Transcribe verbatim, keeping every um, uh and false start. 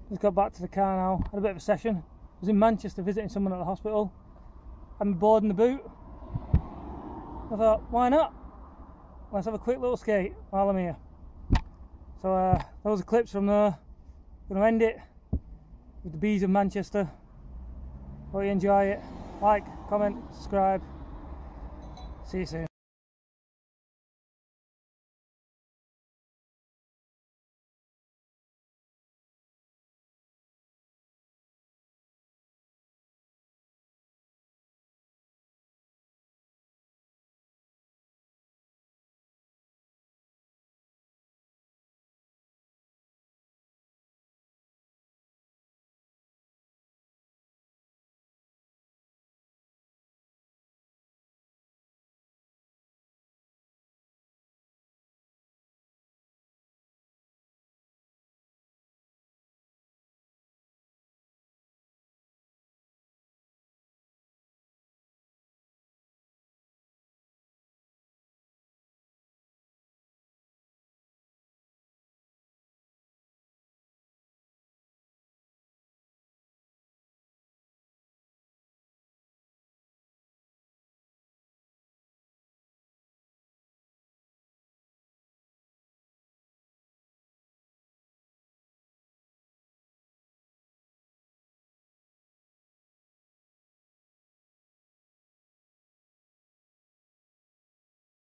Just got back to the car now, had a bit of a session. I was in Manchester visiting someone at the hospital. I'm bored in the boot. I thought, why not? Let's have a quick little skate while I'm here. So uh, those are clips from there. I'm going to end it with the bees of Manchester. Hope you enjoy it. Like, comment, subscribe. See you soon.